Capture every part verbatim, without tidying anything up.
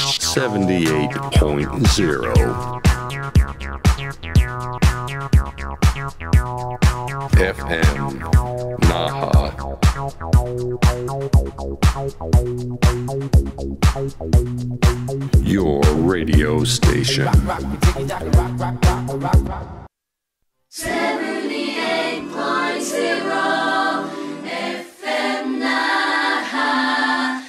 seventy-eight point zero F M Naha Your radio station seventy-eight point zero F M Naha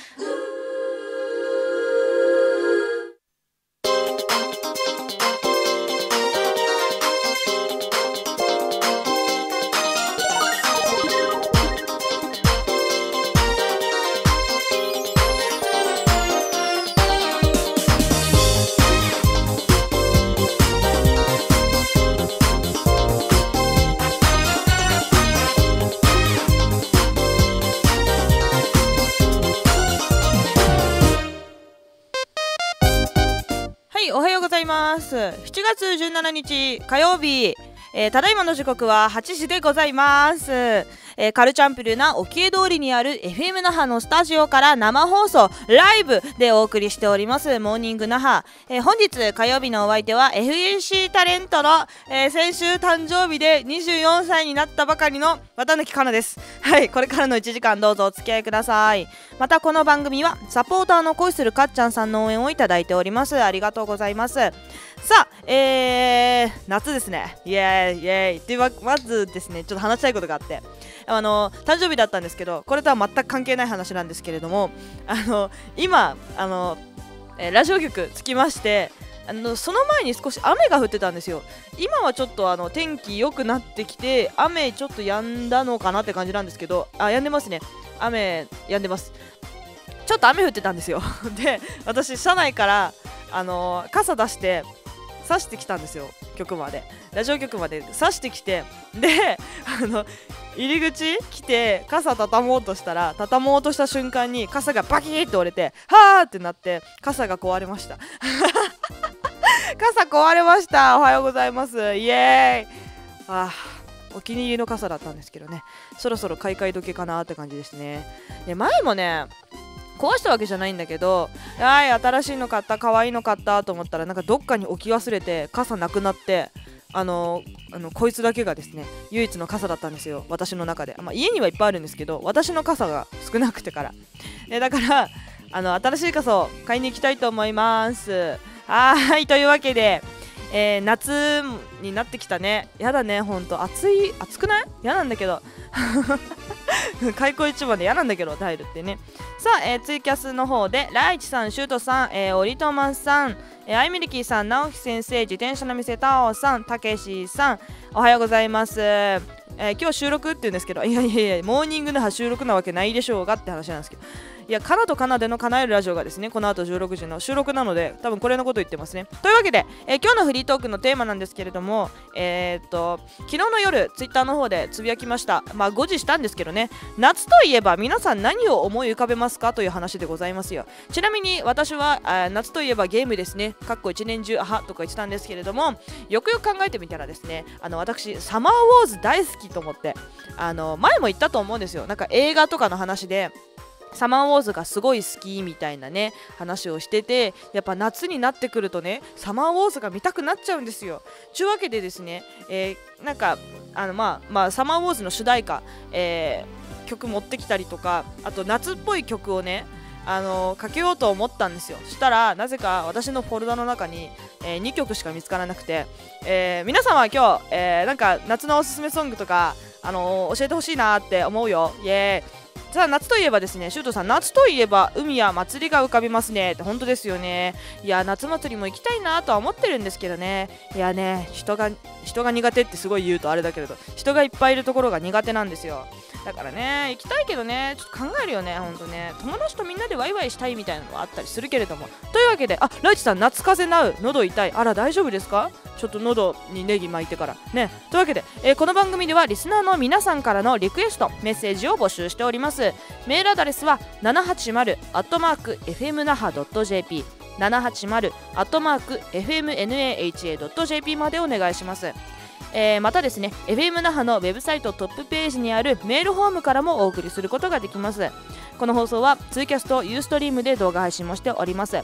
おはようございます。しちがつじゅうしちにち火曜日、えー、ただいまの時刻ははちじでございます。えー、カルチャンプルな沖江通りにある エフエム 那覇のスタジオから生放送ライブでお送りしておりますモーニング那覇、えー、本日火曜日のお相手は エフエーシー タレントの、えー、先週誕生日でにじゅうよんさいになったばかりの綿貫かなです。はい、これからのいちじかんどうぞお付き合いください。またこの番組はサポーターの恋するかっちゃんさんの応援をいただいております。ありがとうございます。さあ、えー、夏ですね。イエーイイエーイではまずですね、ちょっと話したいことがあって、あの誕生日だったんですけど、これとは全く関係ない話なんですけれども、あの今あの、えー、ラジオ局着きまして、あのその前に少し雨が降ってたんですよ。今はちょっとあの天気良くなってきて、雨ちょっと止んだのかなって感じなんですけど、あ、止んでますね。雨止んでます。ちょっと雨降ってたんですよ。で、私車内からあの傘出して差してきたんですよ。局まで、ラジオ局まで差してきて、で、あの入り口来て傘畳もうとしたら、畳もうとした瞬間に傘がバキーって折れて、はーってなって傘が壊れました。傘壊れました。おはようございます。イエーイ。あー、お気に入りの傘だったんですけどね、そろそろ買い替え時かなって感じですね。で、前もね壊したわけじゃないんだけど、はい、新しいの買った、可愛いの買ったと思ったら、なんかどっかに置き忘れて傘なくなって、あのあのこいつだけがですね唯一の傘だったんですよ、私の中で。まあ、家にはいっぱいあるんですけど、私の傘が少なくてから、えだからあの新しい傘を買いに行きたいと思います。はーい、というわけで、えー、夏になってきたね。やだね、ほんと暑い、暑くない？嫌なんだけど開口一番で嫌なんだけど入るってね。さあ、えー、ツイキャスの方でライチさん、シュートさん、えー、オリトマンさん、えー、アイミルキーさん、直樹先生、自転車の店タオさん、たけしさん、おはようございます。えー、今日収録って言うんですけど、いやいやいや、モーニングの収録なわけないでしょうがって話なんですけど、いや、カナとカナでの叶えるラジオがですね、この後じゅうろくじの収録なので、多分これのこと言ってますね。というわけで、えー、今日のフリートークのテーマなんですけれども、えー、っと昨日の夜ツイッターの方でつぶやきました。まあ誤字したんですけどね、夏といえば皆さん何を思い浮かべますかという話でございますよ。ちなみに私はあ夏といえばゲームですね、かっこ一年中あはとか言ってたんですけれども、よくよく考えてみたらですね、あの私サマーウォーズ大好きと思って、あの前も言ったと思うんですよ。なんか映画とかの話でサマーウォーズがすごい好きみたいなね話をしてて、やっぱ夏になってくるとねサマーウォーズが見たくなっちゃうんですよ。というわけでですね、えー、なんかあのまあまあサマーウォーズの主題歌、えー、曲持ってきたりとか、あと夏っぽい曲をねあのかけようと思ったんですよ。そしたらなぜか私のフォルダの中に、えー、にきょくしか見つからなくて、えー、皆様は今日、えー、なんか夏のおすすめソングとか、あのー、教えてほしいなって思うよ。イエーイ。さあ、夏といえばですね、シュートさん、夏といえば海や祭りが浮かびますねって。本当ですよね。いや、夏祭りも行きたいなとは思ってるんですけどね。いやね、人が人が苦手ってすごい言うとあれだけれど、人がいっぱいいるところが苦手なんですよ。だからね、行きたいけどね、ちょっと考えるよね、ほんとね。友達とみんなでワイワイしたいみたいなのはあったりするけれども。というわけで、あ、ライチさん、夏風邪なう、喉痛い。あら、大丈夫ですか？ちょっと喉にネギ巻いてからね。というわけで、えー、この番組ではリスナーの皆さんからのリクエストメッセージを募集しております。メールアドレスはななはちまるアットマークエフエムナハドットジェーピー ななはちまるアットマークエフエムナハドットジェーピー までお願いします。えー、またですね エフエム 那覇のウェブサイトトップページにあるメールフォームからもお送りすることができます。この放送はツーキャストユーストリームで動画配信もしております。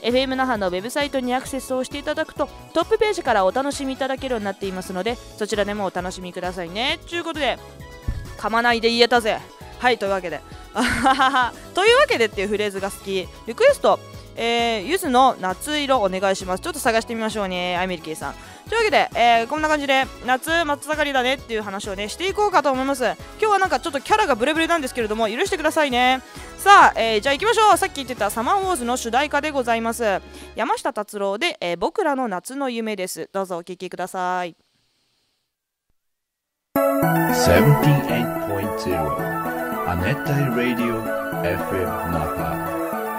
エフエム 那覇のウェブサイトにアクセスをしていただくとトップページからお楽しみいただけるようになっていますので、そちらでもお楽しみくださいね。ということで、噛まないで言えたぜ。はい、というわけでというわけでっていうフレーズが好き。リクエスト、えー、ゆずの夏色お願いします。ちょっと探してみましょうね、アイミルキーさん。というわけで、えー、こんな感じで夏真っ盛りだねっていう話をねしていこうかと思います。今日はなんかちょっとキャラがブレブレなんですけれども許してくださいね。さあ、えー、じゃあ行きましょう。さっき言ってたサマーウォーズの主題歌でございます。山下達郎で、えー、僕らの夏の夢です。どうぞお聴きください。 セブンティーエイトポイントゼロ 亜熱帯ラディオ エフエム 那覇。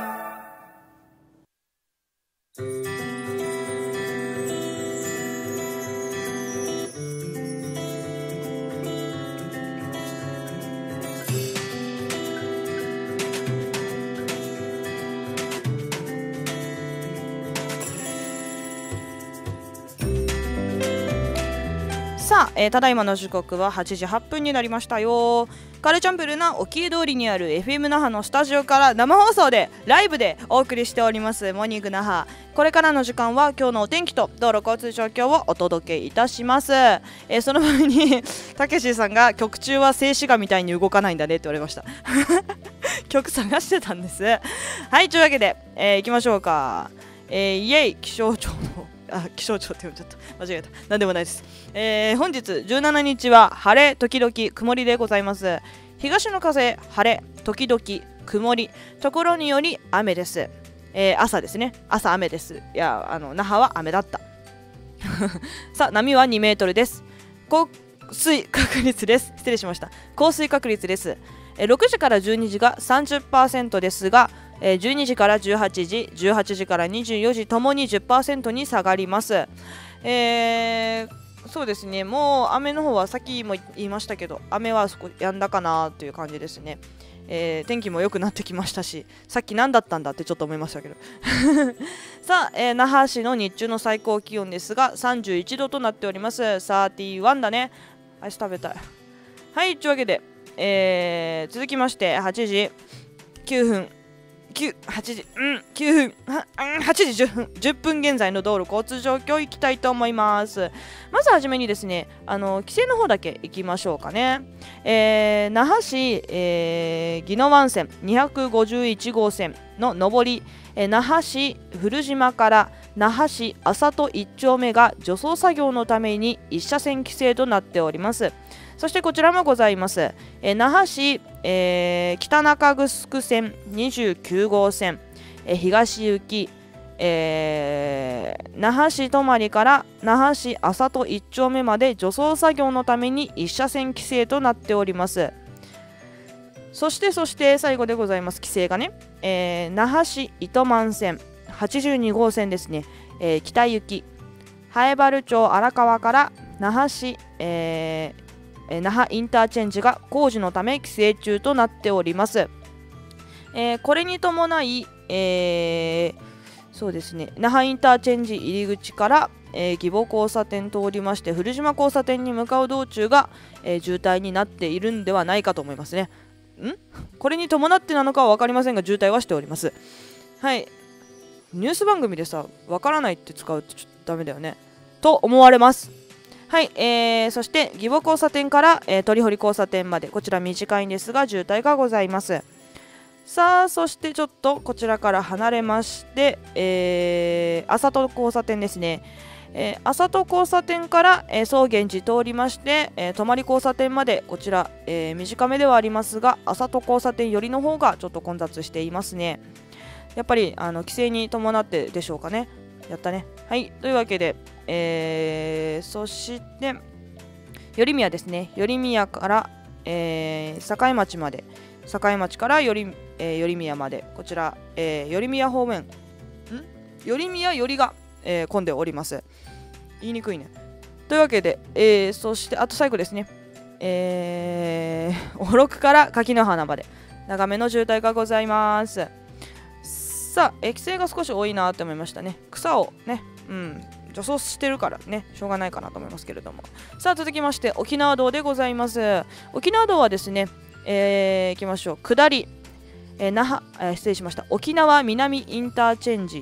さあ、えー、ただいまの時刻ははちじはっぷんになりましたよ。カルチャンプルな沖江通りにある エフエム 那覇のスタジオから生放送でライブでお送りしておりますモーニング那覇。これからの時間は今日のお天気と道路交通状況をお届けいたします。えー、その前にたけしさんが曲中は静止画みたいに動かないんだねって言われました曲探してたんです。はい、というわけで、えー、いきましょうか。えー、イエイ気象庁のあ気象庁って言っちゃった間違えた。なんでもないです。えー、本日じゅうしちにちは晴れ時々曇りでございます。東の風晴れ時々曇り、ところにより雨です。えー、朝ですね。朝雨です。いや、あの那覇は雨だったさあ、波はにメートルです。降水確率です。失礼しました。降水確率です。えー、ろくじからじゅうにじが さんじゅっパーセント ですが、えー、じゅうにじからじゅうはちじ、じゅうはちじからにじゅうよじともに じゅっパーセント に下がります。えー、そうですね、もう雨の方はさっきも言いましたけど、雨はそこやんだかなという感じですね。えー、天気も良くなってきましたし、さっき何だったんだってちょっと思いましたけどさあ、えー、那覇市の日中の最高気温ですがさんじゅういちどとなっております。さんじゅういちだね。アイス食べたい。はい、というわけで、えー、続きましてはちじきゅうふんはちじ、うん、きゅうふん、はちじじゅっぷん、じゅっぷん現在の道路交通状況いきたいと思います。まずはじめにですね、あの規制の方だけいきましょうかね。えー、那覇市、えー、宜野湾線にひゃくごじゅういちごうせんの上り、えー、那覇市古島から那覇市安里いっ丁目が除草作業のために一車線規制となっております。そしてこちらもございます。えー、那覇市、えー、北中城線にじゅうきゅうごうせん、えー、東行き、えー、那覇市泊から那覇市安里いっ丁目まで除草作業のために一車線規制となっております。そしてそして最後でございます。規制がね、えー、那覇市糸満線はちじゅうにごうせんですね、えー、北行き南原町荒川から那覇市、えー那覇インターチェンジが工事のため規制中となっております。えー、これに伴い、えー、そうですね、那覇インターチェンジ入り口から、えー、義母交差点通りまして古島交差点に向かう道中が、えー、渋滞になっているんではないかと思いますね。んこれに伴ってなのかは分かりませんが渋滞はしております。はい、ニュース番組でさ分からないって使うとちょっとダメだよねと思われます。はい、えー、そして義母交差点から、えー、鳥堀交差点までこちら短いんですが渋滞がございます。さあ、そしてちょっとこちらから離れまして、えー、安里交差点ですね。えー、安里交差点から、えー、草原寺通りまして、えー、泊交差点までこちら、えー、短めではありますが安里交差点寄りの方がちょっと混雑していますね。やっぱりあの規制に伴ってでしょうかね。やったね。はい、というわけで、えー、そして寄宮ですね。寄宮から、えー、境町まで境町から寄、えー、寄宮までこちら、えー、寄宮方面ん寄宮寄りが、えー、混んでおります。言いにくいね。というわけで、えー、そしてあと最後ですね、えー、おろくから柿の花まで長めの渋滞がございます。さあ、えー、規制が少し多いなと思いましたね。草をね、うん除草してるからねしょうがないかなと思いますけれども。さあ続きまして沖縄道でございます。沖縄道はですね、えー、いきましょう。下り、えー、那覇、えー、失礼しました沖縄南インターチェンジ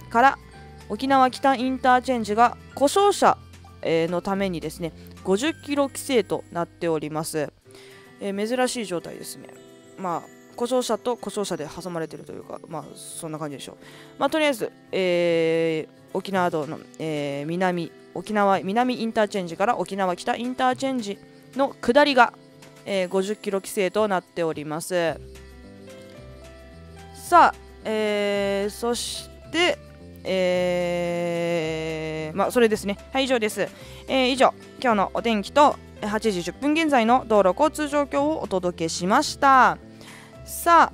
から沖縄北インターチェンジが故障車、えー、のためにですねごじゅっキロ規制となっております。えー、珍しい状態ですね。まあ故障車と故障車で挟まれているというか、まあそんな感じでしょう。まあとりあえず、えー、沖縄道の、えー、南沖縄南インターチェンジから沖縄北インターチェンジの下りが、えー、ごじゅっキロ規制となっております。さあ、えー、そしてえー、まあそれですね。はい、以上です。えー、以上今日のお天気とはちじじゅっぷん現在の道路交通状況をお届けしました。さあ、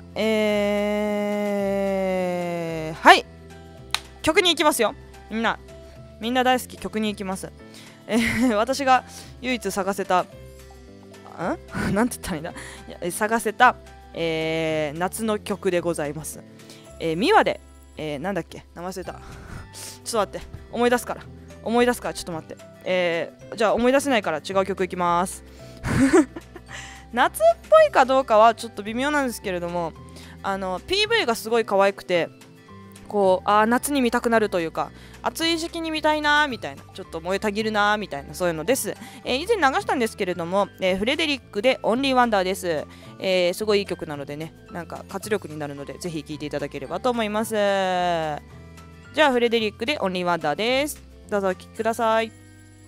えー、はい曲に行きますよ。みんなみんな大好き曲に行きます。えー、私が唯一探せたんなんて言ったらいいんだ探せた、えー、夏の曲でございます。えー、ミワで、えー、なんだっけ名前忘れたちょっと待って思い出すから思い出すからちょっと待って、えー、じゃあ思い出せないから違う曲いきます夏っぽいかどうかはちょっと微妙なんですけれども、あの ピーブイ がすごい可愛くてこうあ夏に見たくなるというか暑い時期に見たいなみたいなちょっと燃えたぎるなみたいなそういうのです。えー、以前流したんですけれども、えー、フレデリックでオンリーワンダーです。えー、すごいいい曲なのでねなんか活力になるのでぜひ聴いていただければと思います。じゃあフレデリックでオンリーワンダーです。どうぞお聴きください。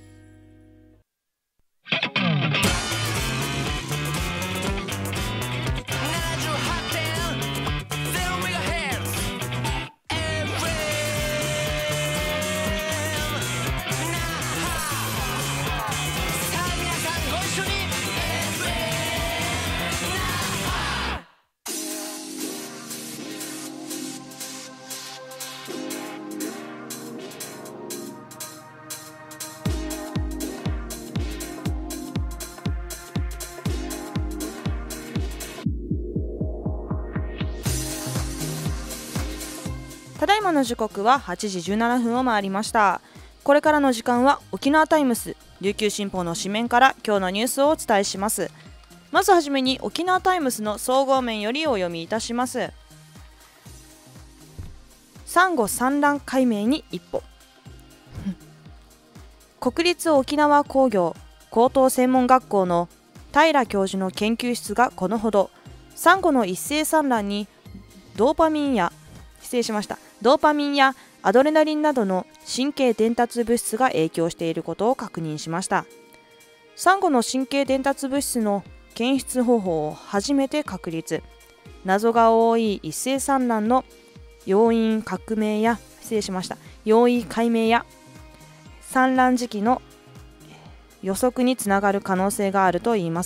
ただいまの時刻ははちじじゅうななふんを回りました。これからの時間は沖縄タイムス琉球新報の紙面から今日のニュースをお伝えします。まずはじめに沖縄タイムスの総合面よりお読みいたします。サンゴ産卵解明に一歩国立沖縄工業高等専門学校の平教授の研究室がこのほどサンゴの一斉産卵にドーパミンや失礼しましたドーパミンやアドレナリンなどの神経伝達物質が影響していることを確認しました。サンゴの神経伝達物質の検出方法を初めて確立。謎が多い一斉産卵の要因革命や失礼しました要因解明や産卵時期の予測につながる可能性があるといいます。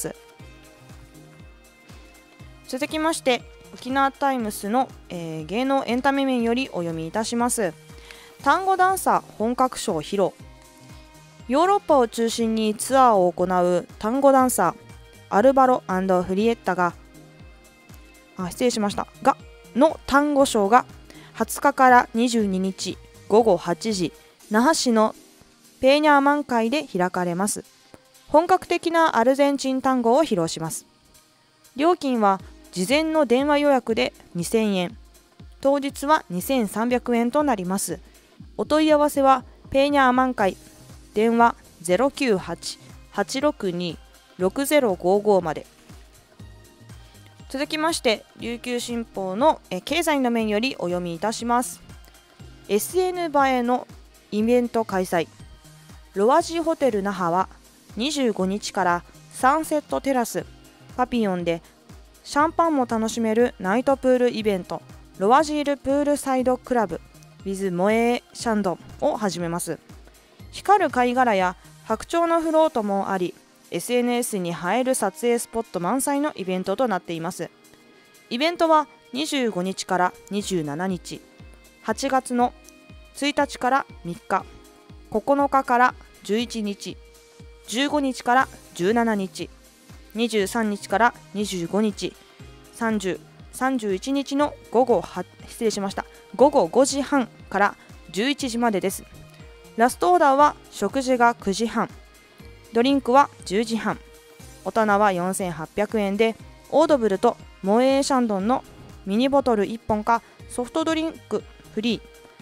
続きまして沖縄タイムスの、えー、芸能エンタメ面よりお読みいたします。単語ダンサー本格ショー披露。ヨーロッパを中心にツアーを行う単語ダンサーアルバロ&フリエッタがあ失礼しましたがの単語ショーがはつかからにじゅうににちごごはちじ那覇市のペーニャーマン会で開かれます。本格的なアルゼンチン単語を披露します。料金は事前の電話予約でにせんえん、当日はにせんさんびゃくえんとなります。お問い合わせはペーニャーマン会電話 ゼロきゅうはち はちろくに ろくゼロごご まで。続きまして琉球新報のえ経済の面よりお読みいたします。 エスエヌ 映えのイベント開催。ロワジーホテル那覇はにじゅうごにちからサンセットテラスパピヨンでシャンパンも楽しめるナイトプールイベントロワジールプールサイドクラブ with モエシャンドンを始めます。光る貝殻や白鳥のフロートもあり エスエヌエス に映える撮影スポット満載のイベントとなっています。イベントはにじゅうごにちからにじゅうしちにち、はちがつのついたちからみっか、ここのかからじゅういちにち、じゅうごにちからじゅうしちにち、にじゅうさんにちからにじゅうごにち、さんじゅう、さんじゅういちにちの午後は失礼しました午後ごじはんからじゅういちじまでです。ラストオーダーは食事がくじはん、ドリンクはじゅうじはん、大人はよんせんはっぴゃくえんでオードブルとモエーシャンドンのミニボトルいっぽんかソフトドリンクフリー、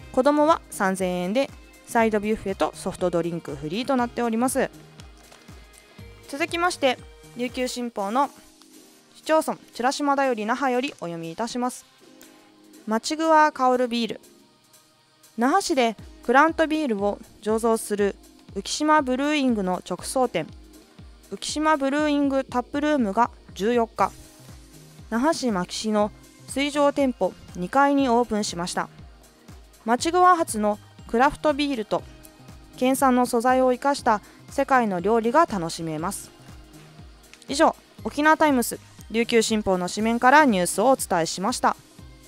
子供はさんぜんえんでサイドビュッフェとソフトドリンクフリーとなっております。続きまして琉球新報の市町村チ島田より那覇よりお読みいたします。町ぐわ香るビール。那覇市でクラントビールを醸造する浮島ブルーイングの直送店浮島ブルーイングタップルームがじゅうよっか那覇市牧市の水上店舗にかいにオープンしました。町ぐわ発のクラフトビールと県産の素材を生かした世界の料理が楽しめます。以上、沖縄タイムス琉球新報の紙面からニュースをお伝えしました。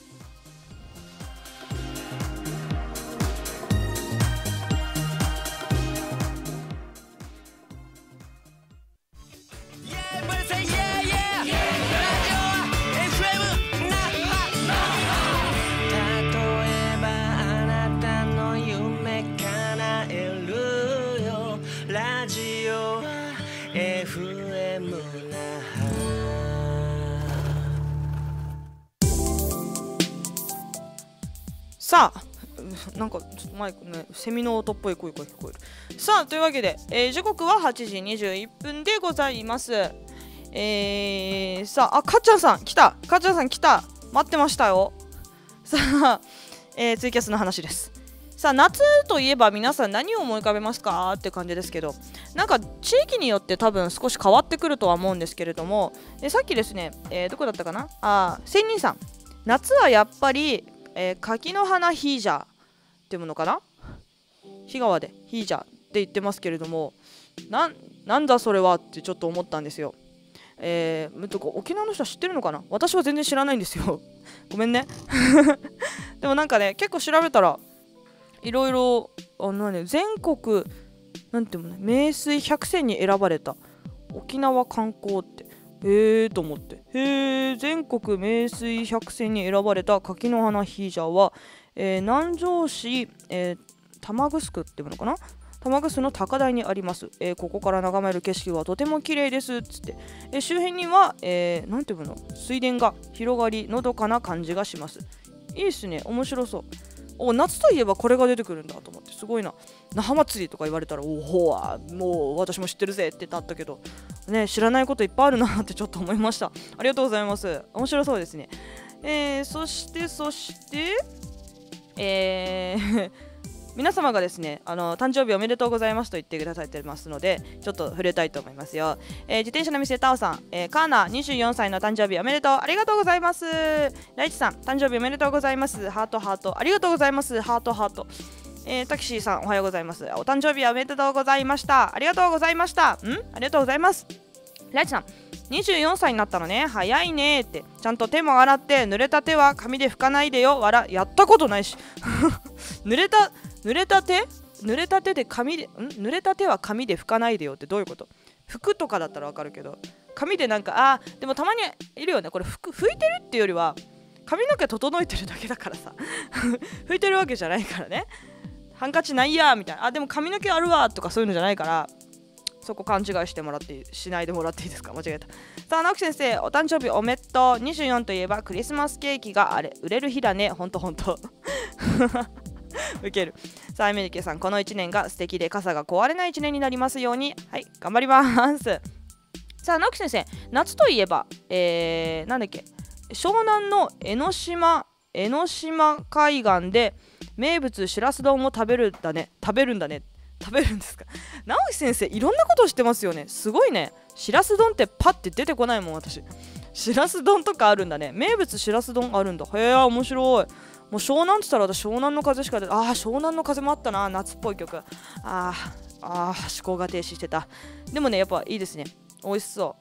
さあ、なんかちょっとマイクね、セミの音っぽい声が聞こえる。さあ、というわけで、えー、時刻ははちじにじゅういっぷんでございます。えー、さあ、あ、かっちゃんさん来たかっちゃんさん来た待ってましたよ。さあ、えー、ツイキャスの話です。さあ、夏といえば皆さん何を思い浮かべますかって感じですけど、なんか地域によって多分少し変わってくるとは思うんですけれども、えさっきですね、えー、どこだったかなあ、仙人さん、夏はやっぱりえー、柿の花ヒージャーっていうものかな、日川でヒージャーって言ってますけれども、な、なんだそれはってちょっと思ったんですよ。えー、沖縄の人は知ってるのかな。私は全然知らないんですよごめんねでもなんかね、結構調べたらいろいろあの、ね、全国なんていうの、ね、名水百選に選ばれた沖縄観光ってへーと思って、へー、全国名水百選に選ばれた柿の花ヒージャーは、えー、南城市、えー、玉城っていうのかな、玉城の高台にあります、えー、ここから眺める景色はとても綺麗ですっつって、えー、周辺には、えー、なんていうの、水田が広がりのどかな感じがします。いいっすね、面白そう。お、夏といえばこれが出てくるんだと思って、すごいな。那覇祭りとか言われたら、おほわ、もう私も知ってるぜってなったけどね、知らないこといっぱいあるなってちょっと思いました。ありがとうございます。面白そうですね。えー、そしてそしてえー皆様がですね、あの誕生日おめでとうございますと言ってくださってますので、ちょっと触れたいと思いますよ。えー、自転車の店タオさん、えー、カーナにじゅうよんさいの誕生日おめでとう、ありがとうございます。ライチさん、誕生日おめでとうございます、ハートハート、ありがとうございます、ハートハート。えー、タキシーさん、おはようございます、お誕生日おめでとうございました、ありがとうございました。んありがとうございます。ライチさん、にじゅうよんさいになったのね、早いねって、ちゃんと手も洗って濡れた手は紙で拭かないでよ、わら、やったことないし濡れた濡れた手濡れた手で紙でん濡れた手は紙で拭かないでよってどういうこと？服とかだったらわかるけど、紙でなんか、あーでもたまにいるよね、これ服拭いてるっていうよりは髪の毛整えてるだけだからさ拭いてるわけじゃないからね。ハンカチないやーみたいな、あでも髪の毛あるわとかそういうのじゃないから、そこ勘違いしてもらってしないでもらっていいですか。間違えた。さあ、直樹先生、お誕生日おめでとう。にじゅうよんといえばクリスマスケーキがあれ売れる日だね。ほんとほんとウケる。さあ、エメリケさん、このいちねんが素敵で傘が壊れないいちねんになりますように。はい、頑張ります。さあ、直樹先生、夏といえば、えー、なんだっけ、湘南の江ノ島江ノ島海岸で名物しらす丼を食べるんだね食べるんだね食べるんですか。直樹先生、いろんなことをしてますよね。すごいね。しらす丼ってパッて出てこないもん、私。しらす丼とかあるんだね。名物しらす丼あるんだ。へえ、面白い。もう湘南って言ったら私湘南の風しか出て、ああ湘南の風もあったな、夏っぽい曲。あああー思考が停止してた。でもね、やっぱいいですね、美味しそう。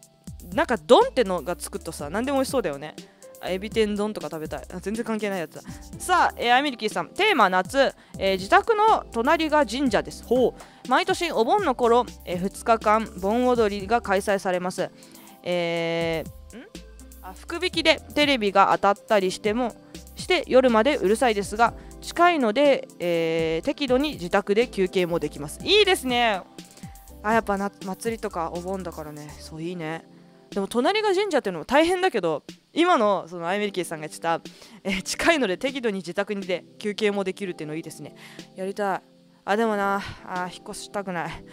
なんか丼ってのがつくとさ、何でも美味しそうだよね。エビ天丼とか食べたい。全然関係ないやつだ。さあ、えー、アミリキーさん、テーマ夏、えー、自宅の隣が神社です。ほう。毎年お盆の頃、えー、ふつかかん盆踊りが開催されます。えー、んあ福引きでテレビが当たったりしてもして夜までうるさいですが、近いので、えー、適度に自宅で休憩もできます。いいですね。あ、やっぱな祭りとかお盆だからね、そういいね。 でも隣が神社っていうのも大変だけど、今のそのアイメリケイさんが言ってた、えー、近いので適度に自宅にで休憩もできるっていうのいいですね。やりたい。あでもなあ引っ越したくない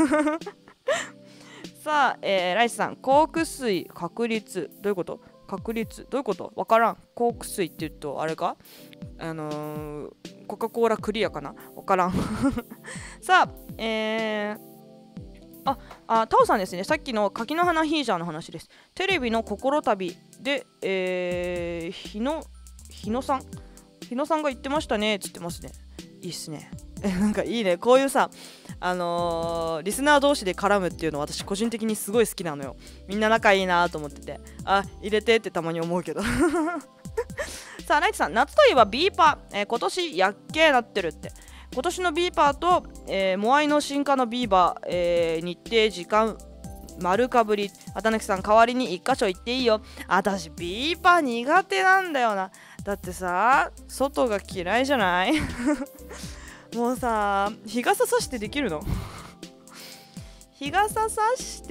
さあ、えー、ライスさん、コーク水確率どういうこと？確率どういうこと？わからん。コーク水って言うとあれか、あのー、コカ・コーラクリアかな、わからんさあ、えー、ああタオさんですね。さっきの柿の花ヒージャーの話です。テレビの心旅で、えー、日野日野さん日野さんが言ってましたねっつってますね。いいっすねなんかいいね、こういうさ、あのー、リスナー同士で絡むっていうのは私個人的にすごい好きなのよ。みんな仲いいなと思ってて、あ入れてってたまに思うけどさあナイツさん、夏といえばビーパー、えー、今年やっけーなってるって。今年のビーパーと、えー、モアイの進化のビーバー、えー、日程時間丸かぶり。綿貫さん代わりに一箇所行っていいよ。私ビーパー苦手なんだよな。だってさ外が嫌いじゃないもうさ日傘さしてできるの日傘さして、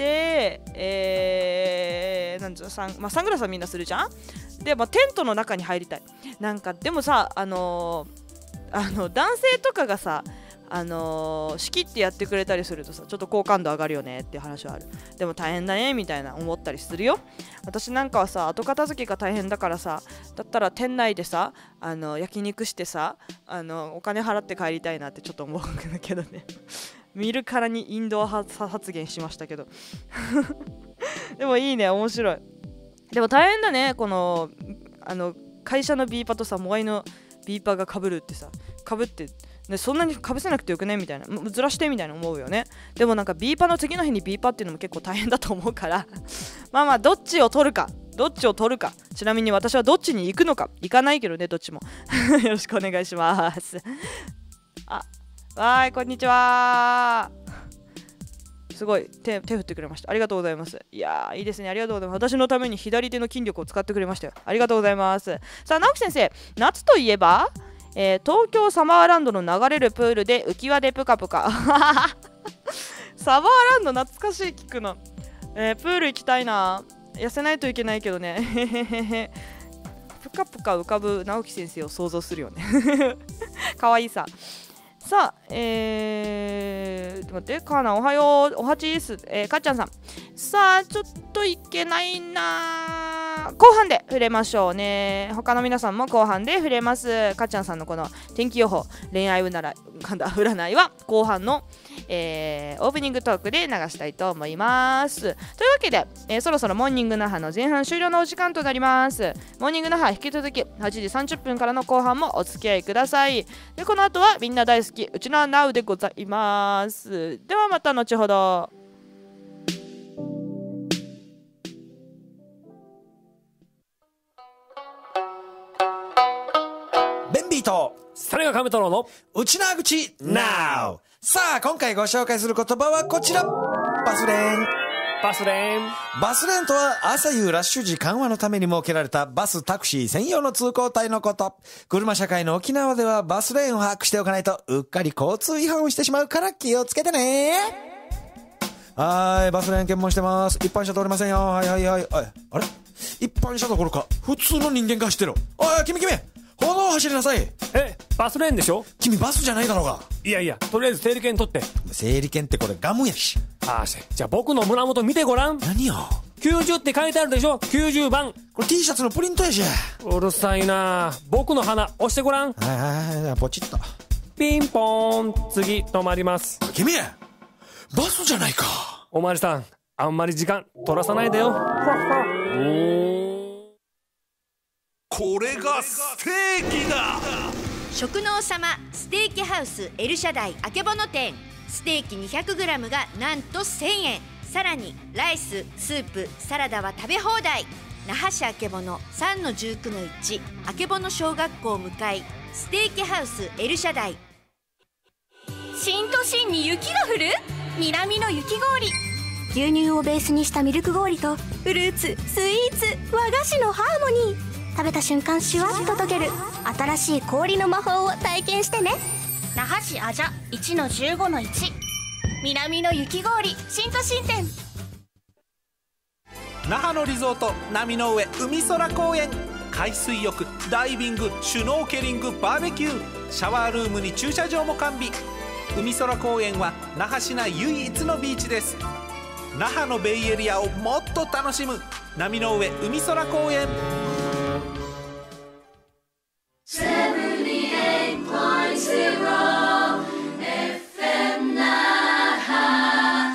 えー、なんつうのサン、まあ、サングラスはみんなするじゃん。で、まあ、テントの中に入りたい。なんかでもさ、あのー、あの男性とかがさ、あのー、仕切ってやってくれたりするとさ、ちょっと好感度上がるよねっていう話はある。でも大変だねみたいな思ったりするよ。私なんかはさ、後片付けが大変だからさ、だったら店内でさ、あの焼肉してさ、あのお金払って帰りたいなってちょっと思うんだけどね見るからにインドア発言しましたけどでもいいね、面白い。でも大変だね、このあの会社のビーパーとさ、モアイのビーパーが被るってさ、被ってでそんなにかぶせなくてよくねみたいな、ずらしてみたいな思うよね。でもなんかビーパーの次の日にビーパーっていうのも結構大変だと思うからまあまあどっちを取るかどっちを取るか。ちなみに私はどっちに行くのか、行かないけどね、どっちもよろしくお願いしますあ、わーい、こんにちは。すごい 手, 手振ってくれました。ありがとうございます。いやーいいですね、ありがとうございます。私のために左手の筋力を使ってくれましたよ。ありがとうございます。さあ直樹先生、夏といえばえー、東京サマーランドの流れるプールで浮き輪でプカプカサマーランド懐かしい、聞くの、えー、プール行きたいな。痩せないといけないけどねプカプカ浮かぶ直樹先生を想像するよねかわいいさ。さあ、えー、待って、かな、おはよう、おはちです、えー、かっちゃんさん。さあ、ちょっといけないな、後半で触れましょうね。他の皆さんも後半で触れます。かっちゃんさんのこの天気予報、恋愛占い、占いは後半の、えー、オープニングトークで流したいと思います。というわけで、えー、そろそろモーニング那覇の前半終了のお時間となります。モーニング那覇引き続きはちじさんじゅっぷんからの後半もお付き合いください。で、この後はみんな大好きうちのナウでございます。ではまた後ほど。 ベンビーとサネガカメ太郎のうちなーぐち ナウ。 さあ今回ご紹介する言葉はこちら、バスレン。 バスレーン。 バスレーンとは朝夕ラッシュ時緩和のために設けられたバスタクシー専用の通行帯のこと。車社会の沖縄ではバスレーンを把握しておかないとうっかり交通違反をしてしまうから気をつけてね。はーい、バスレーン検問してます。一般車通りませんよ。はいはいはい。あれ一般車どころか普通の人間が走ってる。おい君君、歩道を走りなさい。 え、バスレーンでしょ。 君バスじゃないだろうが。 いやいや、とりあえず整理券取って。 整理券ってこれガムやし。 あーし、じゃあ僕の胸元見てごらん。 何よ。 きゅうじゅうって書いてあるでしょ。きゅうじゅうばん。 これ T シャツのプリントやし。 うるさいな。僕の鼻押してごらん。 はいはいはい、ポチッと。 ピンポーン。次止まります。 君バスじゃないか。 おまわりさん、あんまり時間取らさないでよ。 これがステーキだ。 食の王様ステーキハウスエルシャダイあけぼの店。ステーキ にひゃくグラム がなんとせんえん。さらにライス、スープ、サラダは食べ放題。那覇市あけぼの さんのじゅうきゅうのいち あけぼの小学校向かい、ステーキハウスエルシャダイ。 新都心に雪が降る南の雪氷。 牛乳をベースにしたミルク氷とフルーツ、スイーツ、和菓子のハーモニー。食べた瞬間シュワッと溶ける新しい氷の魔法を体験してね。 那覇市あじゃ いちのじゅうごのいち 南の雪氷新都心店。 那覇のリゾート波の上海空公園、海水浴、ダイビング、シュノーケリング、バーベキュー、シャワールームに駐車場も完備。海空公園は那覇市内唯一のビーチです。那覇のベイエリアをもっと楽しむ波の上海空公園。 セブンティエイトポイントゼロ エフエム 那覇。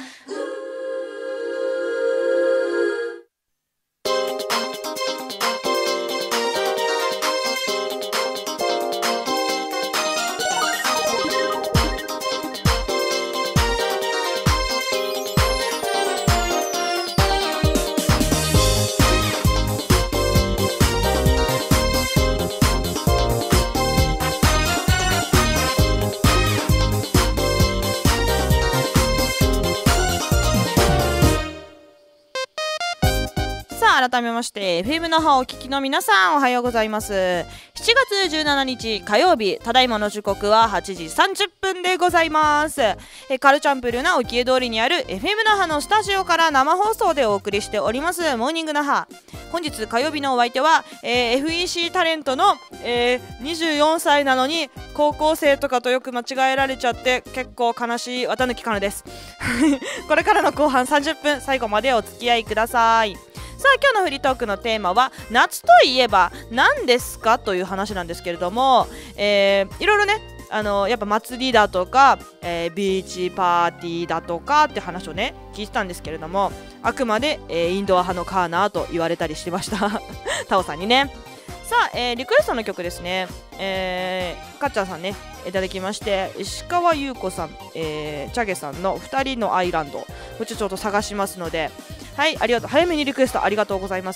改めまして エフエム 那覇をお聞きの皆さん、おはようございます。しちがつじゅうしちにち火曜日、ただいまの時刻ははちじさんじゅっぷんでございます。えカルチャンプルな沖江通りにある エフエム 那覇のスタジオから生放送でお送りしておりますモーニング那覇。本日火曜日のお相手は、えー、エフイーシー タレントの、えー、にじゅうよんさいなのに高校生とかとよく間違えられちゃって結構悲しい綿貫かなです。これからの後半さんじゅっぷん、最後までお付き合いください。さあ、今日のフリートークのテーマは夏といえば何ですかという話なんですけれども、えー、いろいろね、あのやっぱ祭りだとか、えー、ビーチパーティーだとかって話をね聞いてたんですけれども、あくまで、えー、インドア派のカーナーと言われたりしてましたタオさんにね。さあ、えー、リクエストの曲ですね、えー、かっちゃんさんねいただきまして、石川優子さん、えー、チャゲさんのふたりのアイランド、こっちちょっと探しますので、はい、ありがとう。早めにリクエストありがとうございます。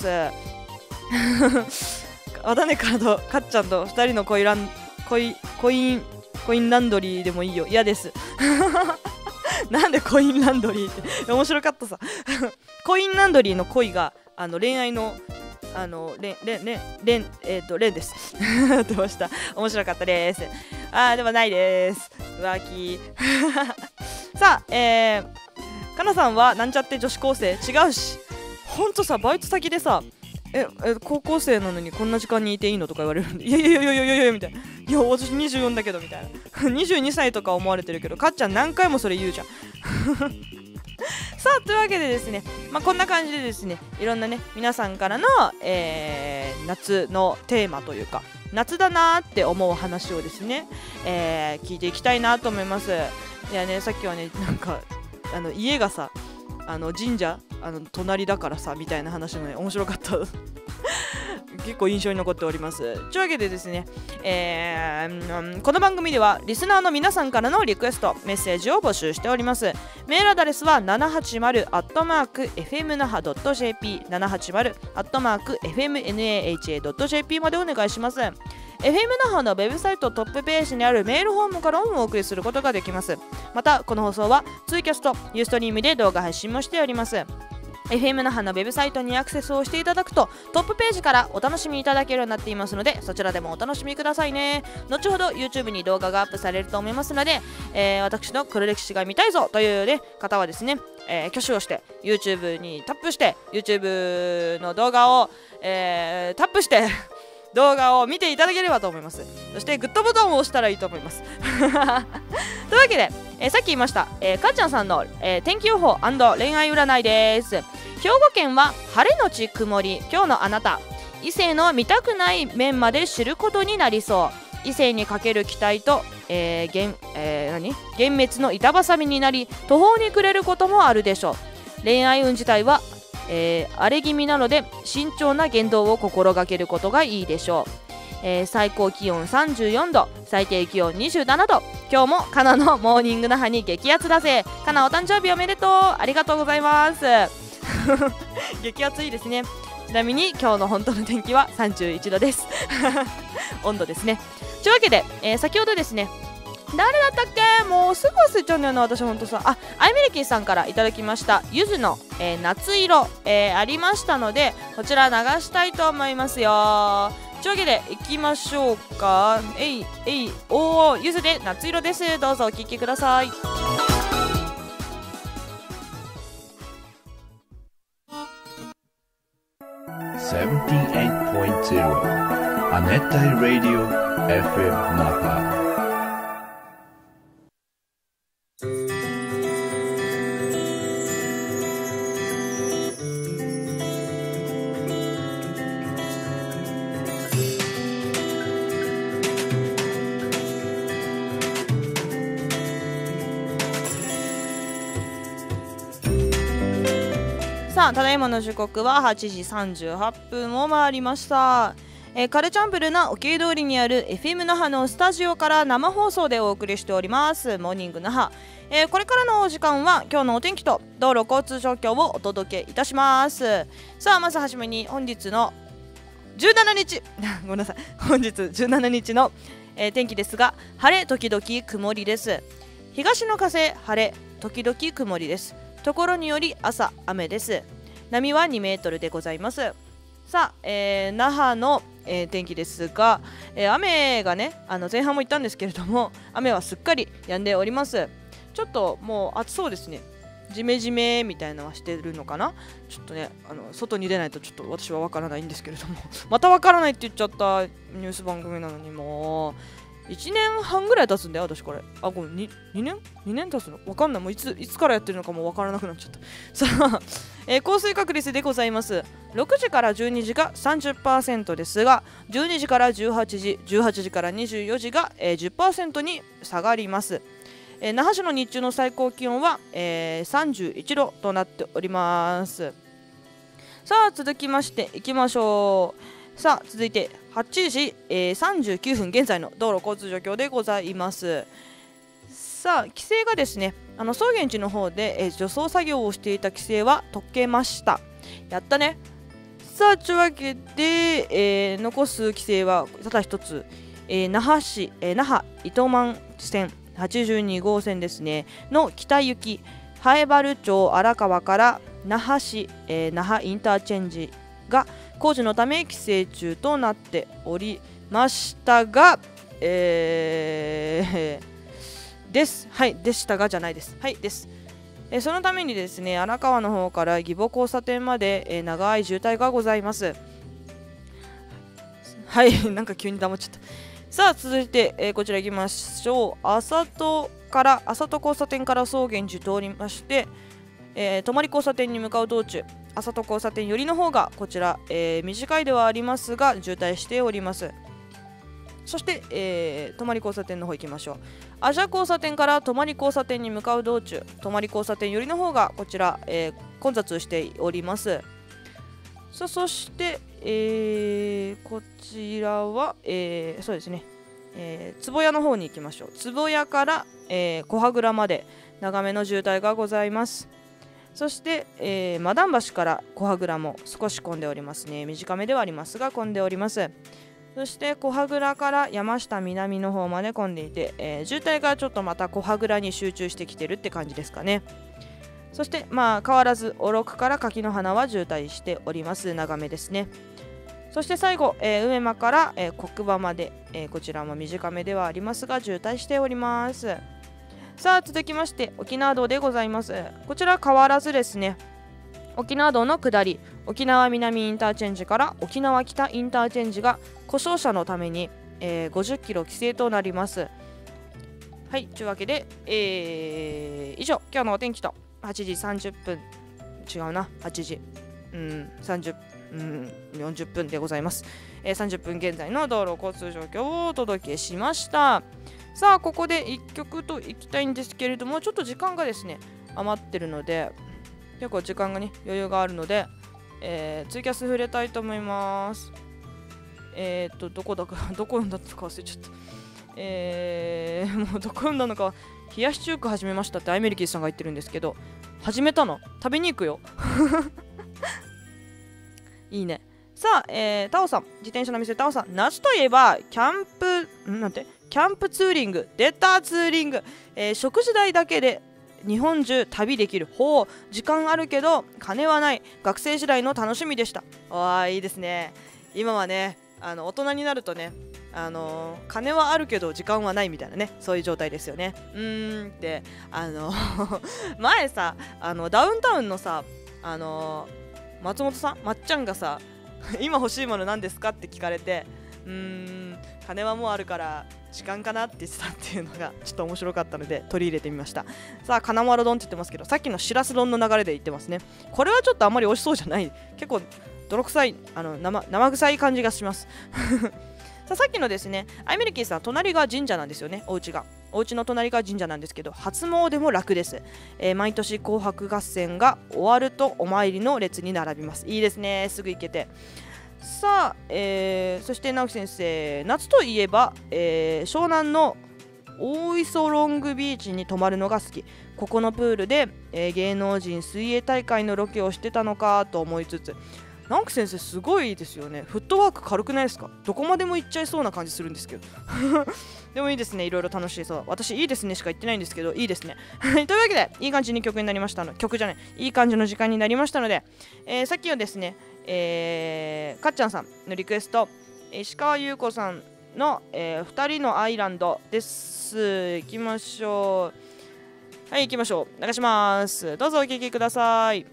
わたねからとかっちゃんとふたりのコイランコイコインコインランドリーでもいいよ。嫌ですなんでコインランドリーって面白かったさコインランドリーの恋があの恋愛のあのレンレンレンレンえっ、ー、とレンです出ました。面白かったです。あーでもないです。浮気さあ、えー、かなさんはなんちゃって女子高生違うし、ほんとさバイト先でさええ高校生なのにこんな時間にいていいのとか言われるんで、いやいやいやいやいやいやみたいな、いや私にじゅうよんだけどみたいなにじゅうにさいとか思われてるけど、かっちゃん何回もそれ言うじゃんさあというわけでですね、まあ、こんな感じでですね、いろんなね皆さんからの、えー、夏のテーマというか夏だなーって思う話をですね、えー、聞いていきたいなと思います。いやね、さっきはねなんかあの家がさあの神社あの隣だからさみたいな話もね面白かった結構印象に残っております。というわけでですね、えーうん、この番組ではリスナーの皆さんからのリクエストメッセージを募集しております。メールアドレスは ななはちまる アットマーク エフエムナハ ドット ジェーピー ななはちまる アットマーク エフエムナハ ドット ジェーピー までお願いします。 エフエム 那覇のウェブサイトトップページにあるメールフォームからもお送りすることができます。またこの放送はツイキャストユーストリームで動画配信もしております。エフエム 那覇のウェブサイトにアクセスをしていただくとトップページからお楽しみいただけるようになっていますので、そちらでもお楽しみくださいね。後ほど YouTube に動画がアップされると思いますので、えー、私の黒歴史が見たいぞという、ね、方はですね、えー、挙手をして YouTube にタップして YouTube の動画を、えー、タップして動画を見ていただければと思います。そしてグッドボタンを押したらいいと思いますというわけで、えー、さっき言いました、えー、かっちゃんさんの、えー、天気予報&恋愛占いです。兵庫県は晴れのち曇り、今日のあなた異性の見たくない面まで知ることになりそう。異性にかける期待と、えー幻えー、何幻滅の板挟みになり途方に暮れることもあるでしょう。恋愛運自体はえー、荒れ気味なので慎重な言動を心がけることがいいでしょう。えー、最高気温さんじゅうよんど、最低気温にじゅうななど、今日もカナのモーニング那覇に激アツだぜ。カナお誕生日おめでとう、ありがとうございます激アツいいですね。ちなみに今日の本当の天気はさんじゅういちどです温度ですね。というわけで、えー、先ほどですね、誰だったっけ、もうすぐ忘れちゃうんだよな私ほんとさ。あ、アイミルキーさんからいただきましたゆずの、えー、夏色、えー、ありましたので、こちら流したいと思いますよ。というわけでいきましょうか。えいえいおー、ゆずで夏色です。どうぞお聴きください。 セブンティーエイトポイントゼロ 亜熱帯ラディオ エフエム 那覇。 さあ、ただいまの時刻ははちじさんじゅうはっぷんを回りました。えー、カルチャンブルな沖通りにある エフエム 那覇のスタジオから生放送でお送りしておりますモーニング那覇。えー、これからのお時間は今日のお天気と道路交通状況をお届けいたします。さあ、まずはじめに本日のじゅうしちにちごめんなさい本日じゅうしちにちの、えー、天気ですが、晴れ時々曇りです。東の風晴れ時々曇りです。ところにより朝雨です。波はにメートルでございます。さあ、えー、那覇の、えー、天気ですが、えー、雨がね、あの前半も言ったんですけれども、雨はすっかり止んでおります。ちょっともう暑そうですね。ジメジメみたいなのはしてるのかな。ちょっとね、あの外に出ないとちょっと私はわからないんですけれどもまたわからないって言っちゃったニュース番組なのに、もういちねんはんぐらい経つんだよ私これ。あ、ごめん、にねんにねん経つのわかんない。もういついつからやってるのかもわからなくなっちゃった。さあ、えー、降水確率でございます。ろくじからじゅうにじが さんじゅっパーセント ですが、じゅうにじからじゅうはちじ、じゅうはちじからにじゅうよじが、えー、じゅっパーセント に下がります。えー、那覇市の日中の最高気温は、えー、さんじゅういちどとなっております。さあ、続きましていきましょう。さあ、続いてはちじ、えー、さんじゅうきゅうふん現在の道路交通状況でございます。さあ、規制がですね、あの草原地の方で、えー、除草作業をしていた規制は解けました。やったね。さあ、というわけで、えー、残す規制はただ一つ、えー、那覇市、えー、那覇糸満線はちじゅうにごうせんですねの北行き南原町荒川から那覇市、えー、那覇インターチェンジが工事のため規制中となっておりましたが、えー、ですはいでしたがじゃないですはいです、えー、そのためにですね、荒川の方から義母交差点まで、えー、長い渋滞がございます。はいなんか急に黙っちゃった。さあ、続いて、えー、こちら行きましょう。浅戸から浅戸交差点から草原寺通りまして、えー、泊交差点に向かう道中、浅戸交差点寄りの方がこちら、えー、短いではありますが渋滞しております。そして、えー、泊交差点の方行きましょう。阿謝交差点から泊交差点に向かう道中、泊交差点寄りの方がこちら、えー、混雑しております。さあ、そして、えー、こちらは、えー、そうですね、えー、坪谷の方に行きましょう。坪谷から、えー、小羽倉まで長めの渋滞がございます。そして、えー、マダン橋から小羽倉も少し混んでおりますね。短めではありますが混んでおります。そして小羽倉から山下南の方まで混んでいて、えー、渋滞がちょっとまた小羽倉に集中してきてるって感じですかね。そしてまあ変わらず小六から柿の花は渋滞しております。長めですね。そして最後、えー、梅間から、えー、国場まで、えー、こちらも短めではありますが渋滞しております。さあ、続きまして沖縄道でございます。こちら変わらずですね、沖縄道の下り沖縄南インターチェンジから沖縄北インターチェンジが故障車のために、えー、ごじゅっキロ規制となります。はい、というわけで、えー、以上今日のお天気とはちじさんじゅっぷん違うなはちじうんさんじゅううんよんじゅっぷんでございます。えー、さんじゅっぷん現在の道路交通状況をお届けしました。さあ、ここでいっきょくといきたいんですけれども、ちょっと時間がですね余ってるので、結構時間がね余裕があるので、えー、ツイキャス触れたいと思います。えー、っとどこだかどこ読んだったか忘れちゃった。えー、もうどこ読んだのか。冷やし中華始めましたってアイメリキーさんが言ってるんですけど、始めたの？食べに行くよいいね。さあ、えー、タオさん、自転車の店タオさん、夏といえばキャンプんなんてキャンプツーリング、出たツーリング、えー、食事代だけで日本中旅できる。ほう、時間あるけど金はない。学生時代の楽しみでした。わー、いいですね。今はね、あの大人になるとね、あのー、金はあるけど時間はないみたいなね、そういう状態ですよね。うーんってあの前さ、あのダウンタウンのさ、あのー、松本さんまっちゃんがさ今欲しいもの何ですかって聞かれて、うーん金はもうあるから時間かなって言ってたっていうのがちょっと面白かったので取り入れてみました。さあ金丸丼って言ってますけど、さっきのしらす丼の流れで言ってますね。これはちょっとあんまり美味しそうじゃない、結構泥臭い、あの 生, 生臭い感じがしますさあさっきのですね、アイミルキーさん隣が神社なんですよね。お家がお家の隣が神社なんですけど、初詣も楽です、えー、毎年紅白合戦が終わるとお参りの列に並びます。いいですね、すぐ行けて。さあ、えー、そして直樹先生、夏といえば、えー、湘南の大磯ロングビーチに泊まるのが好き。ここのプールで、えー、芸能人水泳大会のロケをしてたのかと思いつつ、直樹先生すごいですよね。フットワーク軽くないですか？どこまでも行っちゃいそうな感じするんですけどでもいいですね、いろいろ楽しいそう。私いいですねしか言ってないんですけど、いいですねというわけでいい感じに曲になりましたの曲じゃないいい感じの時間になりましたので、えー、さっきはですね、えー、かっちゃんさんのリクエスト、石川優子さんの、えー、ふたりのアイランドです。いきましょう。はい、行きましょう。流します。どうぞお聴きください。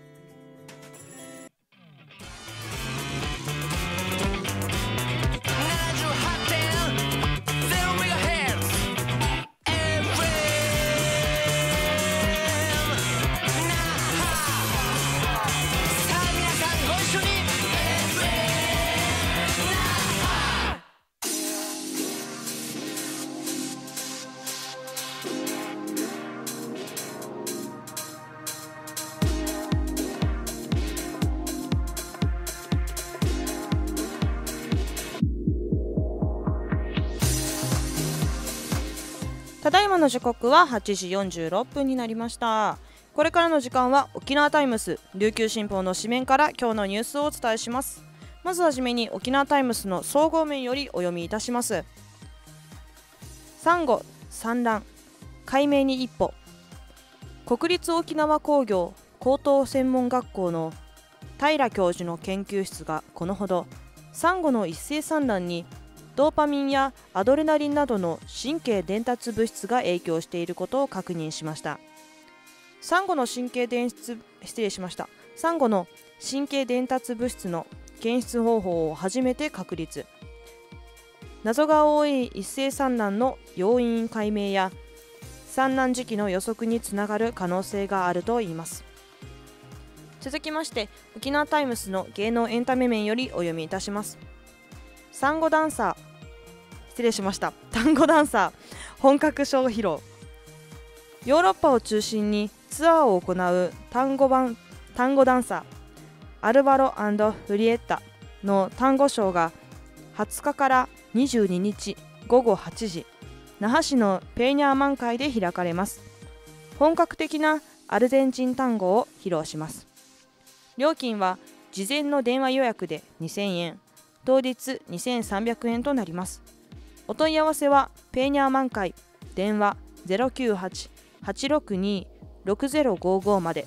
ただいまの時刻ははちじよんじゅうろっぷんになりました。これからの時間は沖縄タイムス琉球新報の紙面から今日のニュースをお伝えします。まずはじめに沖縄タイムスの総合面よりお読みいたします。サンゴ産卵解明に一歩。国立沖縄工業高等専門学校の平教授の研究室がこのほどサンゴの一斉産卵にドーパミンやアドレナリンなどの神経伝達物質が影響していることを確認しました。サンゴの神経伝出失礼しましたサンゴの神経伝達物質の検出方法を初めて確立。謎が多い一斉産卵の要因解明や産卵時期の予測につながる可能性があるといいます。続きまして沖縄タイムスの芸能エンタメ面よりお読みいたします。サンゴダンサー失礼しました単語ダンサー本格ショー披露。ヨーロッパを中心にツアーを行う単語版単語ダンサーアルバロ&フリエッタの単語ショーがはつかからにじゅうににちごごはちじ那覇市のペーニャー満開で開かれます。本格的なアルゼンチン単語を披露します。料金は事前の電話予約でにせんえん、当日にせんさんびゃくえんとなります。お問い合わせはペーニャー満開電話 ゼロきゅうはち はちろくに ろくゼロごご まで。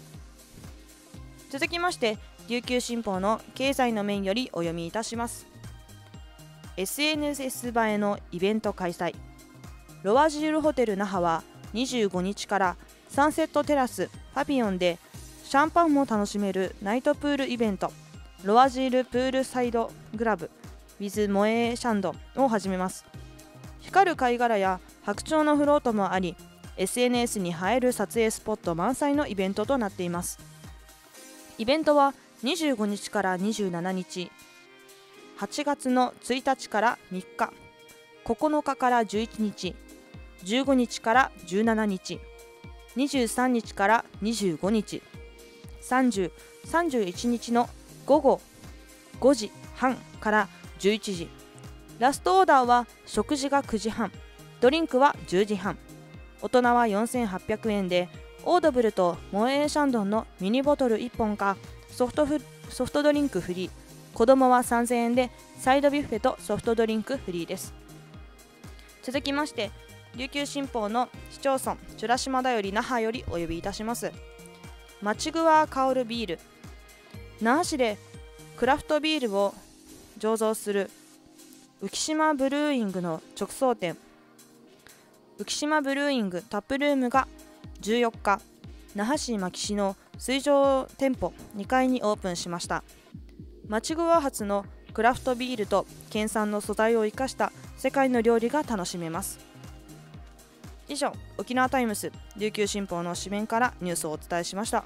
続きまして琉球新報の経済の面よりお読みいたします。 エスエヌエス 映えのイベント開催。ロワジールホテル那覇はにじゅうごにちからサンセットテラスパピオンでシャンパンも楽しめるナイトプールイベントロワジールプールサイドグラブ with モエシャンドを始めます。光る貝殻や白鳥のフロートもあり エスエヌエス に映える撮影スポット満載のイベントとなっています。イベントはにじゅうごにちからにじゅうしちにち、はちがつのついたちからみっか、ここのかからじゅういちにち、じゅうごにちからじゅうしちにち、にじゅうさんにちからにじゅうごにち、さんじゅう、さんじゅういちにちのごごごじはんからじゅういちじ。ラストオーダーは食事がくじはん、ドリンクはじゅうじはん。大人はよんせんはっぴゃくえんで、オードブルとモエーシャンドンのミニボトルいっぽんかソフトフソフトドリンクフリー。子供はさんぜんえんでサイドビュッフェとソフトドリンクフリーです。続きまして琉球新報の市町村美ら島だより那覇よりお呼びいたします。まちぐわ香るビール。那覇市でクラフトビールを醸造する浮島ブルーイングの直送店浮島ブルーイングタップルームがじゅうよっか那覇市牧市の水上店舗にかいにオープンしました。 町グワ発のクラフトビールと県産の素材を生かした世界の料理が楽しめます。以上、沖縄タイムス琉球新報の紙面からニュースをお伝えしました。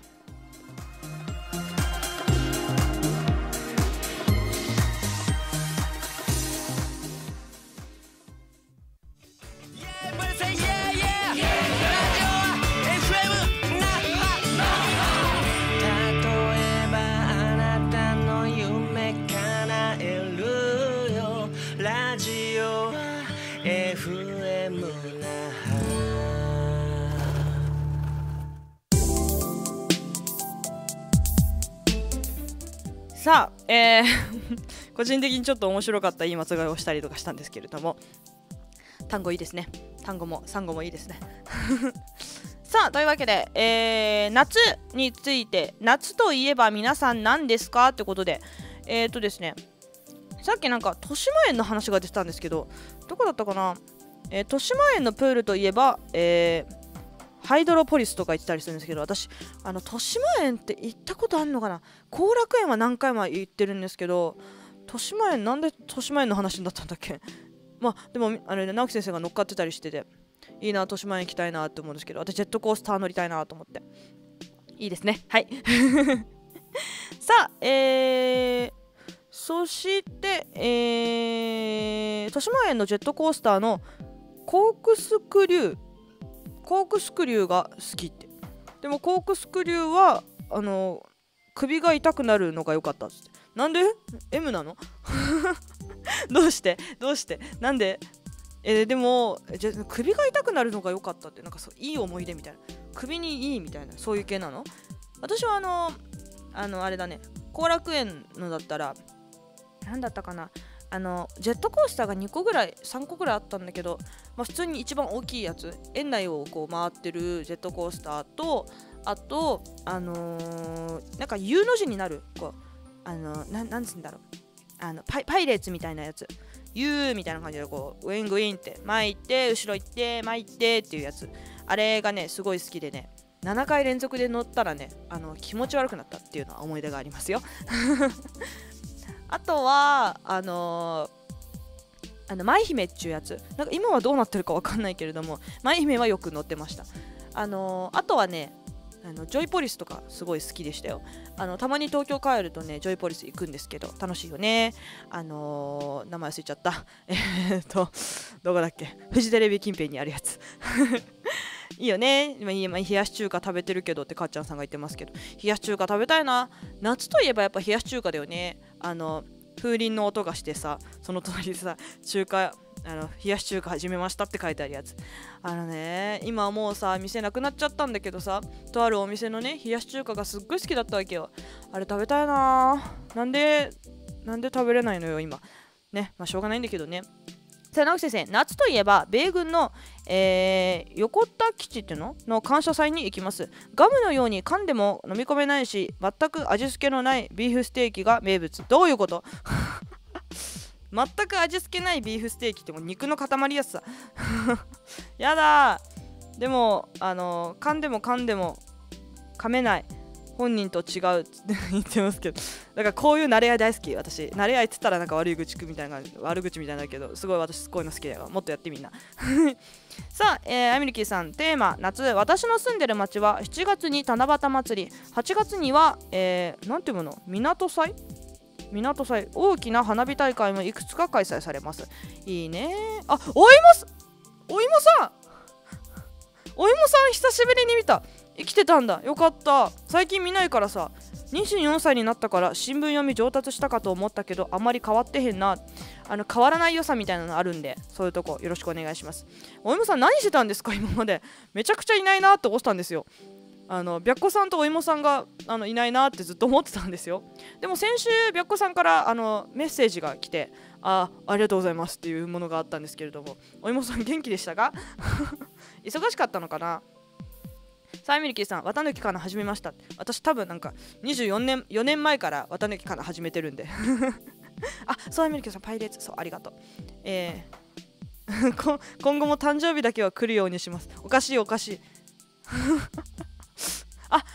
さあ、えー、個人的にちょっと面白かった言い間違いをしたりとかしたんですけれども、単語いいですね。単語も産語もいいですね。さあ、というわけで、えー、夏について、夏といえば皆さん何ですかってことで、えーとですね、さっきなんか豊島園の話が出てたんですけど、どこだったかな、えー、豊島園のプールといえば、えーハイドロポリスとか言ってたりするんですけど、私あの豊島園って行ったことあるのかな。後楽園は何回も行ってるんですけど、豊島園なんで豊島園の話になったんだっけ。まあでもあれね、直樹先生が乗っかってたりしてて、いいな、豊島園行きたいなって思うんですけど、私ジェットコースター乗りたいなと思って。いいですね、はい。さあ、えー、そしてえー、豊島園のジェットコースターのコークスクリューコークスクリューが好きって。でもコークスクリューはあの首が痛くなるのが良かったっつって。なんで エム なの？どうしてどうしてなんで、えー、でもじゃ首が痛くなるのが良かったって、なんかそういい思い出みたいな、首にいいみたいな、そういう系なの？私はあのあのあれだね、後楽園のだったらなんだったかな、あのジェットコースターがにこぐらいさんこぐらいあったんだけど、まあ、普通に一番大きいやつ、園内をこう回ってるジェットコースターと、あとあのー、なんか U の字になるこうあのななんつうんだろう、あのパイ、パイレーツみたいなやつ、 U みたいな感じでこうウィングインって前行って後ろ行って前行ってっていうやつ、あれがねすごい好きでね、ななかい連続で乗ったらね、あの気持ち悪くなったっていうのは思い出がありますよ。あとはあのーあの舞姫っていうやつ、なんか今はどうなってるかわかんないけれども、舞姫はよく乗ってました。あのー、あとはね、あのジョイポリスとかすごい好きでしたよ。あのたまに東京帰るとねジョイポリス行くんですけど、楽しいよね。あのー、名前忘れちゃった。えー、っとどこだっけ、フジテレビ近辺にあるやつ。いいよね。今今冷やし中華食べてるけどってかっちゃんさんが言ってますけど、冷やし中華食べたいな。夏といえばやっぱ冷やし中華だよね。あの風鈴の音がしてさ、その隣でさ、中華あの冷やし中華始めましたって書いてあるやつ。あのね、今もうさ店なくなっちゃったんだけどさ、とあるお店のね冷やし中華がすっごい好きだったわけよ。あれ食べたいな。なんでなんで食べれないのよ今ね。まあしょうがないんだけどね。さあ直木先生、夏といえば米軍の、えー、横田基地っていうのの感謝祭に行きます。ガムのように噛んでも飲み込めないし、全く味付けのないビーフステーキが名物。どういうこと？全く味付けないビーフステーキってもう肉の塊やつさ。やだー。でもあのー、噛んでも噛んでも噛めない本人と違うって言ってますけど、だからこういう慣れ合い大好き。私慣れ合いって言ったらなんか悪い口みたいな悪口みたいだけど、すごい私こういうの好きだからもっとやってみんな。さあ、えー、アミリキーさんテーマ夏。私の住んでる町はしちがつに七夕祭り、はちがつには、えー、なんていうもの、港祭港祭大きな花火大会もいくつか開催されます。いいね。あ、お芋すお芋さんお芋さん久しぶりに見た。生きてたんだ、よかった。最近見ないからさ。にじゅうよんさいになったから新聞読み上達したかと思ったけど、あんまり変わってへんな。あの変わらない良さみたいなのあるんで、そういうとこよろしくお願いします。お芋さん何してたんですか今まで。めちゃくちゃいないなって思ってたんですよ。あの白子さんとお芋さんがあのいないなってずっと思ってたんですよ。でも先週白子さんからあのメッセージが来て、あありがとうございますっていうものがあったんですけれども、お芋さん元気でしたか？忙しかったのかな。サイミルキーさん、綿抜きかな始めました。私多分なんかにじゅうよねんよねんまえから綿抜きかな始めてるんで。あ、サイミルキーさんパイレーツ、そうありがとう。えー、今後も誕生日だけは来るようにします。おかしいおかしい。あ、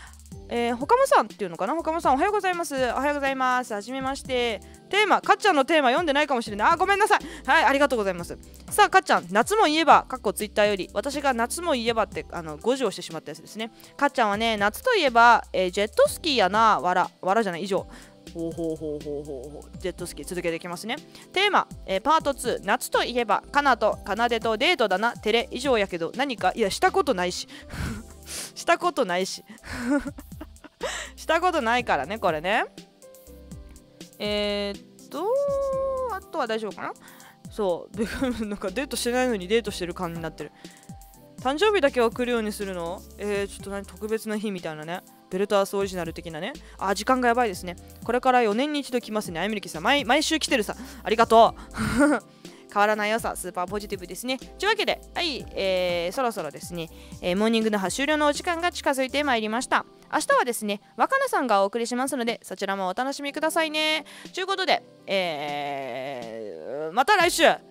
えー、ほかもさんっていうのかな。ほかもさんおはようございます。おはようございます。はじめまして。テーマ、かっちゃんのテーマ読んでないかもしれない。あ、ごめんなさい。はい、ありがとうございます。さあ、かっちゃん、夏も言えば、かっこツイッターより、私が夏も言えばってあのごじをしてしまったやつですね。かっちゃんはね、夏といえば、えー、ジェットスキーやな、わら、わらじゃない、以上。ほうほうほうほうほう、ジェットスキー続けていきますね。テーマ、えー、パートツー、夏といえば、かなとかなでとデートだな、テレ以上やけど、何か、いや、したことないし。したことないし。したことないからね、これね。えー、っと、あとは大丈夫かな。そう、なんかデートしてないのにデートしてる感じになってる。誕生日だけは来るようにするの？えー、ちょっと何、特別な日みたいなね。ベルトアースオリジナル的なね。あ、時間がやばいですね。これからよねんに一度来ますね。あゆみりきさん、毎、毎週来てるさ。ありがとう。変わらない良さ、スーパーポジティブですね。というわけで、はい、えー、そろそろですね、えー、モーニングの葉終了のお時間が近づいてまいりました。明日はですね、若菜さんがお送りしますので、そちらもお楽しみくださいね。ということで、えー、また来週。はい、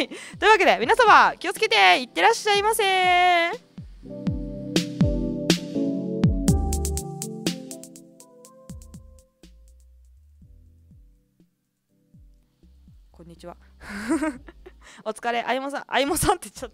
というわけで、皆様、気をつけていってらっしゃいませ。こんにちは。お疲れ、あいもさん、あいもさんって言っちゃった。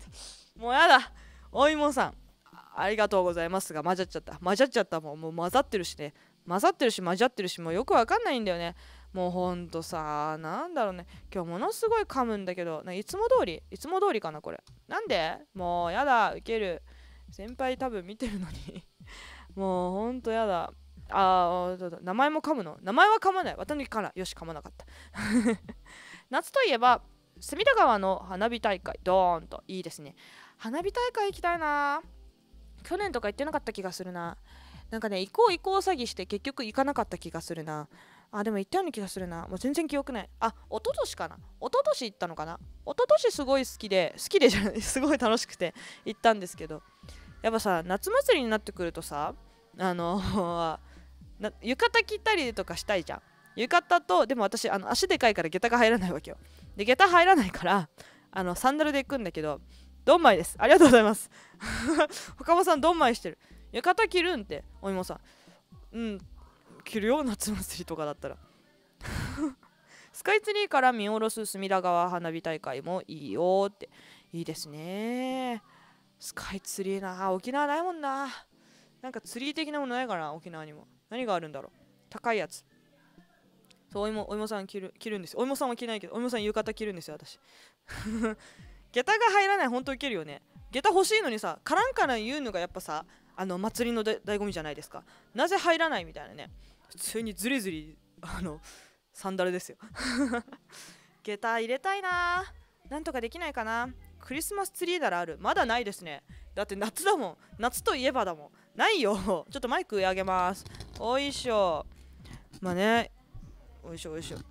もうやだ。おいもさん、ありがとうございますが、混ざっちゃった。混ざっちゃった。もう、もう混ざってるしね。混ざってるし、混ざってるし、もうよくわかんないんだよね。もうほんとさ、なんだろうね。今日ものすごい噛むんだけど、いつも通り、いつも通りかな、これ。なんでもうやだ、ウケる。先輩多分見てるのに。もうほんとやだ。あー、名前も噛むの？名前は噛まない。渡辺から。よし、噛まなかった。夏といえば隅田川の花火大会、ドーンといいですね。花火大会行きたいな。去年とか行ってなかった気がするな。なんかね、行こう行こう詐欺して結局行かなかった気がするな。あ、でも行ったような気がするな。もう全然記憶ない。あ、一昨年かな。一昨年行ったのかな。一昨年すごい好きで、好きでじゃない、すごい楽しくて行ったんですけど、やっぱさ、夏祭りになってくるとさ、あのな浴衣着たりとかしたいじゃん。浴衣と、でも私あの足でかいから下駄が入らないわけよ。で、下駄入らないからあのサンダルで行くんだけど、ドンマイです。ありがとうございます。他もさんドンマイしてる。浴衣着るんって、おいもさん。うん、着るよ、夏祭りとかだったら。スカイツリーから見下ろす隅田川花火大会もいいよって。いいですね。スカイツリーな、沖縄ないもんな。なんかツリー的なものないからな、沖縄にも。何があるんだろう。高いやつ。そう、おいも、おいもさん着る、着るんですよ。おいもさんは着ないけど、おいもさん浴衣着るんですよ、私。下駄が入らない、ほんとウケるよね。下駄欲しいのにさ、カランカラン言うのがやっぱさ、あの祭りの醍醐味じゃないですか。なぜ入らないみたいなね。普通にズリズリ、あの、サンダルですよ。下駄入れたいな。なんとかできないかな。クリスマスツリーならある。まだないですね。だって夏だもん。夏といえばだもん。ないよ。ちょっとマイク上げます。おいしょ。まあね。おいしょおいしょ。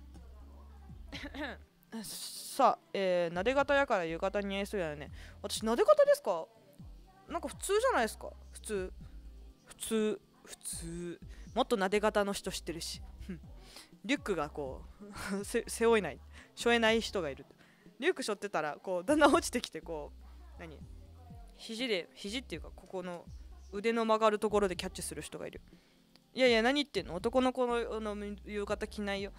さあ、えー、なで型やから浴衣に似合いそうやね。私、なで型ですか？なんか普通じゃないですか。普通。普通。普通。もっとなで型の人知ってるし。リュックがこう、せ背負えない。背負えない人がいる。リュック背負ってたら、こう、だんだん落ちてきて、こう、何？肘で、肘っていうか、ここの腕の曲がるところでキャッチする人がいる。いやいや、何言ってんの？男の子のの浴衣着ないよ。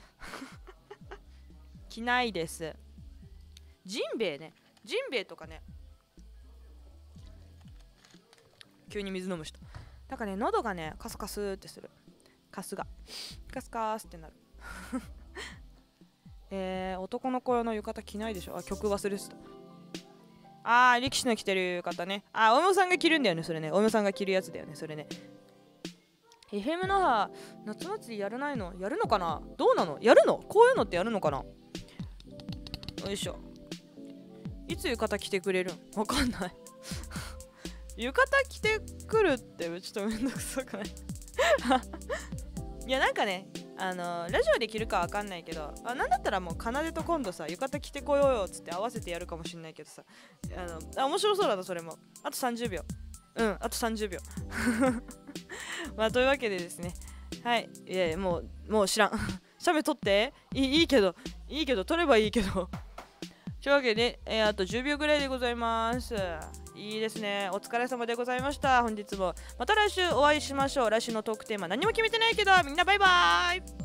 着ないです。ジンベエね。ジンベエとかね。急に水飲む人。なんかね、喉がね、カスカスってする。カスが。カスカスってなる。えー、男の子用の浴衣着ないでしょ。あ、曲忘れてた。あー、力士の着てる浴衣ね。あー、お芋さんが着るんだよね、それね。お芋さんが着るやつだよね、それね。エフエム 那覇、夏祭りやらないの？やるのかな？どうなの？やるの？こういうのってやるのかな？よいしょ。いつ浴衣着てくれるん？わかんない。浴衣着てくるってちょっとめんどくさくない？いや、なんかね、あのー、ラジオで着るかわかんないけど、あ、なんだったらもうかなでと今度さ、浴衣着てこようよっつって合わせてやるかもしんないけどさ、あのあ、面白そうだな、それも。あとさんじゅうびょう。うん、あとさんじゅうびょう。まあ、というわけでですね、はい、いやいや、もう、もう知らん。写メ撮っていい、いいけど、いいけど、撮ればいいけど。というわけで、えー、あとじゅうびょうぐらいでございます。 いいですね。お疲れ様でございました。本日もまた来週お会いしましょう。来週のトークテーマ何も決めてないけどみんなバイバイ。